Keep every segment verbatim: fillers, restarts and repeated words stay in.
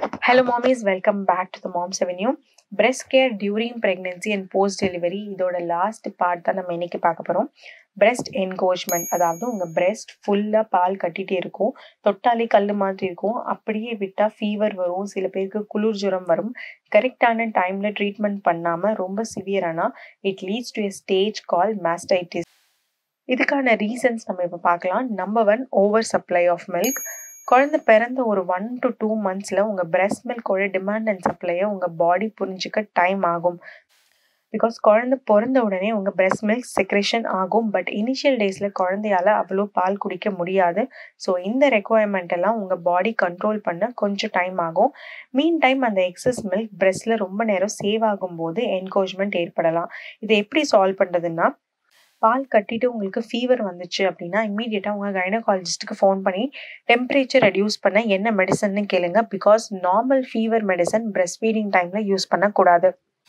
Hello mommies, welcome back to the Mom's Avenue. Breast care during pregnancy and post delivery இதோட last part தான் நம்ம இன்னைக்கு பார்க்க போகிறோம். breast engorgement, அதாவது உங்கள் breast ஃபுல்லாக பால் கட்டிகிட்டே இருக்கும், தொட்டாலே கல் மாதிரி இருக்கும், அப்படியே விட்டால் ஃபீவர் வரும், சில பேருக்கு குளிர் ஜுரம் வரும். கரெக்டான டைமில் ட்ரீட்மெண்ட் பண்ணாமல் ரொம்ப சிவியரானா it leads to a stage call mastitis. இதுக்கான ரீசன்ஸ் நம்ம இப்போ பார்க்கலாம். Number one, over supply of milk. குழந்தை பிறந்த ஒரு ஒன் டு டூ மந்த்ஸில் உங்கள் பிரெஸ்ட் மில்கோட டிமாண்ட் அண்ட் சப்ளையை உங்கள் பாடி புரிஞ்சிக்க டைம் ஆகும். பிகாஸ் குழந்தை பிறந்த உடனே உங்கள் பிரெஸ்ட் மில்க் செக்ரேஷன் ஆகும். பட் இனிஷியல் டேஸில் குழந்தையால் அவ்வளோ பால் குடிக்க முடியாது. ஸோ இந்த ரெக்குவயர்மெண்ட் எல்லாம் உங்கள் பாடி கண்ட்ரோல் பண்ண கொஞ்சம் டைம் ஆகும். மீன் டைம் அந்த எக்ஸஸ் மில்க் பிரெஸ்ட்டில் ரொம்ப நேரம் சேவ் ஆகும்போது என்கோஜ்மெண்ட் ஏற்படலாம். இதை எப்படி சால்வ் பண்ணுறதுன்னா, பால் கட்டிட்டு உங்களுக்கு ஃபீவர் வந்துச்சு அப்படின்னா இம்மீடியட்டாக உங்கள் கைனகாலஜிஸ்ட்டுக்கு ஃபோன் பண்ணி டெம்பரேச்சர் ரெடியூஸ் பண்ண என்ன மெடிசன்னு கேளுங்க. Because normal fever medicine breast feeding டைமில் யூஸ் பண்ணக்கூடாது.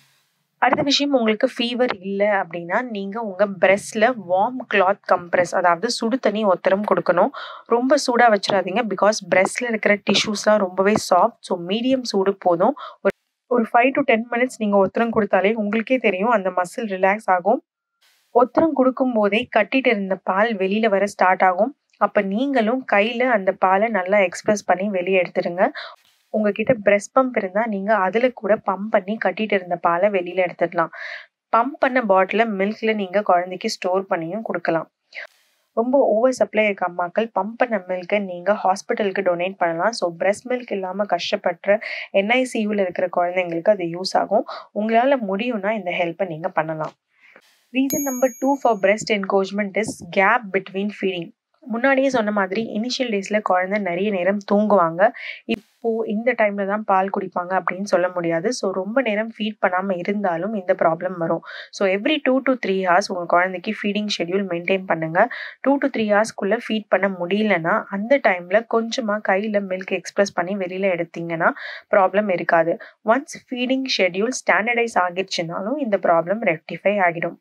அடுத்த விஷயம், உங்களுக்கு ஃபீவர் இல்லை அப்படின்னா நீங்கள் உங்கள் பிரெஸ்ட்டில் வார்ம் கிளாத் கம்ப்ரெஸ், அதாவது சுடு தண்ணி ஒத்தரம் கொடுக்கணும். ரொம்ப சூடாக வச்சிடாதீங்க, பிகாஸ் பிரெஸ்ட்டில் இருக்கிற டிஷ்யூஸ்லாம் ரொம்பவே சாஃப்ட். ஸோ மீடியம் சூடு போதும். ஒரு ஒரு ஃபைவ் டு டென் மினிட்ஸ் நீங்கள் ஒத்தரம் கொடுத்தாலே உங்களுக்கே தெரியும் அந்த மசில் ரிலாக்ஸ் ஆகும். ஒத்தரம் கொடுக்கும் போதே கட்டிட்டு இருந்த பால் வெளியில வர ஸ்டார்ட் ஆகும். அப்ப நீங்களும் கையில அந்த பாலை நல்லா எக்ஸ்பிரஸ் பண்ணி வெளியே எடுத்துடுங்க. உங்ககிட்ட பிரெஸ்ட் பம்ப் இருந்தா நீங்க அதுல கூட பம்ப் பண்ணி கட்டிட்டு இருந்த பாலை வெளியில எடுத்துடலாம். பம்ப் பண்ண பாட்டில மில்க்ல நீங்க குழந்தைக்கு ஸ்டோர் பண்ணியும் கொடுக்கலாம். ரொம்ப ஓவர் சப்ளை இருக்க அம்மாக்கள் பம்ப் பண்ண மில்கை நீங்கள் ஹாஸ்பிட்டலுக்கு டொனேட் பண்ணலாம். ஸோ பிரெஸ்ட் மில்க் இல்லாமல் கஷ்டப்படுற என்ஐசியூவில் இருக்கிற குழந்தைங்களுக்கு அது யூஸ் ஆகும். உங்களால் முடியும்னா இந்த ஹெல்ப்பை நீங்கள் பண்ணலாம். Reason number two for breast engorgement is gap between feeding. முன்னாடியே சொன்ன மாதிரி இனிஷியல் டேஸில் குழந்தை நிறைய நேரம் தூங்குவாங்க. இப்போது இந்த டைமில் தான் பால் குடிப்பாங்க அப்படின்னு சொல்ல முடியாது. ஸோ ரொம்ப நேரம் ஃபீட் பண்ணாமல் இருந்தாலும் இந்த ப்ராப்ளம் வரும். So every two to three hours உங்கள் குழந்தைக்கு ஃபீடிங் ஷெட்யூல் மெயின்டைன் பண்ணுங்கள். டூ டு த்ரீ ஹவர்ஸ்க்குள்ளே ஃபீட் பண்ண முடியலன்னா அந்த டைமில் கொஞ்சமாக கையில் மில்க் எக்ஸ்பிரஸ் பண்ணி வெளியில் எடுத்தீங்கன்னா ப்ராப்ளம் இருக்காது. ஒன்ஸ் ஃபீடிங் ஷெட்யூல் ஸ்டாண்டர்டைஸ் ஆகிடுச்சுனாலும் இந்த ப்ராப்ளம் ரெக்டிஃபை ஆகிடும்.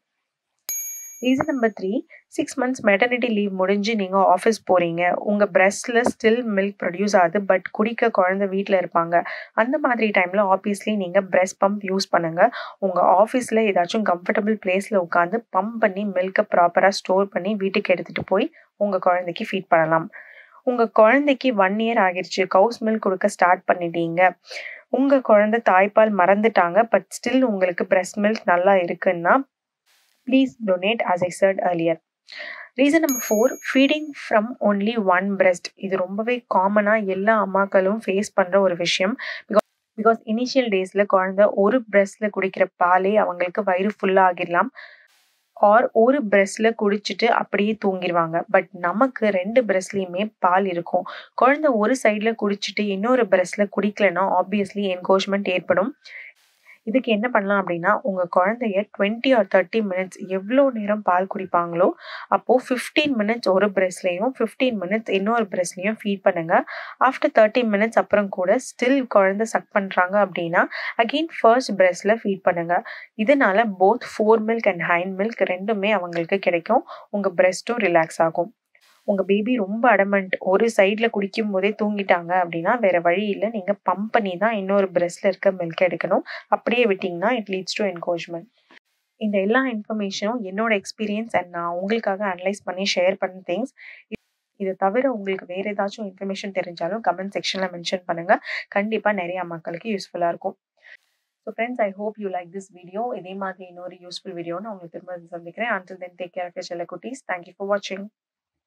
Reason number three, six months maternity leave முடிஞ்சு நீங்கள் ஆஃபீஸ் போகிறீங்க, உங்கள் பிரெஸ்ட்டில் ஸ்டில் மில்க் ப்ரொடியூஸ் ஆகுது, பட் குடிக்க குழந்தை வீட்டில் இருப்பாங்க. அந்த மாதிரி டைமில் ஆப்வியஸ்லி நீங்கள் பிரெஸ்ட் பம்ப் யூஸ் பண்ணுங்கள். உங்கள் ஆஃபீஸில் ஏதாச்சும் கம்ஃபர்டபுள் பிளேஸில் உட்காந்து பம்ப் பண்ணி மில்கை ப்ராப்பராக ஸ்டோர் பண்ணி வீட்டுக்கு எடுத்துகிட்டு போய் உங்கள் குழந்தைக்கு ஃபீட் பண்ணலாம். உங்கள் குழந்தைக்கு ஒன் இயர் ஆகிடுச்சு, கவுஸ் மில்க் கொடுக்க ஸ்டார்ட் பண்ணிட்டீங்க, உங்கள் குழந்தை தாய்ப்பால் மறந்துட்டாங்க, பட் ஸ்டில் உங்களுக்கு பிரெஸ்ட் மில்க் நல்லா இருக்குன்னா please donate, as I said earlier. Reason number four, feeding from only one breast. இது ரொம்பவே காமனாக எல்லா அம்மாக்களும் ஃபேஸ் பண்ணுற ஒரு விஷயம். பிகாஸ் பிகாஸ் இனிஷியல் டேஸில் குழந்தை ஒரு பிரெஸ்ட்டில் குடிக்கிற பாலே அவங்களுக்கு வயிறு ஃபுல்லாக ஆகிடலாம். ஆர் ஒரு பிரெஸ்ட்டில் குடிச்சிட்டு அப்படியே தூங்கிடுவாங்க. பட் நமக்கு ரெண்டு பிரெஸ்ட்லேயுமே பால் இருக்கும். குழந்தை ஒரு சைடில் குடிச்சிட்டு இன்னொரு பிரெஸ்ட்டில் குடிக்கலைன்னா ஆப்வியஸ்லி என்கோஜ்மெண்ட் ஏற்படும். இதுக்கு என்ன பண்ணலாம் அப்படின்னா, உங்கள் குழந்தைய டுவெண்ட்டி ஆர் தேர்ட்டி மினிட்ஸ் எவ்வளோ நேரம் பால் குடிப்பாங்களோ அப்போது ஃபிஃப்டீன் மினிட்ஸ் ஒரு பிரெஸ்ட்லேயும் ஃபிஃப்டீன் மினிட்ஸ் இன்னொரு பிரெஸ்ட்லேயும் ஃபீட் பண்ணுங்கள். ஆஃப்டர் தேர்ட்டி மினிட்ஸ் அப்புறம் கூட ஸ்டில் குழந்தை சக் பண்ணுறாங்க அப்படின்னா அகெயின் ஃபர்ஸ்ட் பிரெஸ்ட்டில் ஃபீட் பண்ணுங்கள். இதனால் both fore milk and hind milk ரெண்டுமே அவங்களுக்கு கிடைக்கும். உங்கள் பிரெஸ்ட்டும் ரிலாக்ஸ் ஆகும். உங்கள் பேபி ரொம்ப அடமெண்ட், ஒரு சைடில் குடிக்கும் போதே தூங்கிட்டாங்க அப்படின்னா வேறு வழி இல்லை, நீங்கள் பம்ப் பண்ணி தான் இன்னொரு பிரெஸ்ட்டில் இருக்க மில்க் எடுக்கணும். அப்படியே விட்டிங்கன்னா இட் லீட்ஸ் டு என்கோஜ்மெண்ட். இந்த எல்லா இன்ஃபர்மேஷனும் என்னோட எக்ஸ்பீரியன்ஸ் அண்ட் நான் உங்களுக்காக அனலைஸ் பண்ணி ஷேர் பண்ண திங்ஸ். இதை தவிர உங்களுக்கு வேறு ஏதாச்சும் இன்ஃபர்மேஷன் தெரிஞ்சாலும் கமெண்ட் செக்ஷனில் மென்ஷன் பண்ணுங்கள். கண்டிப்பாக நிறைய மக்களுக்கு யூஸ்ஃபுல்லாக இருக்கும். So friends, I hope you like this video. இதே மாதிரி இன்னொரு யூஸ்ஃபுல் வீடியோன்னு உங்களுக்கு திரும்ப சந்திக்கிறேன். Until then, take care of your செல்ல குட்டீஸ். Thank you for watching.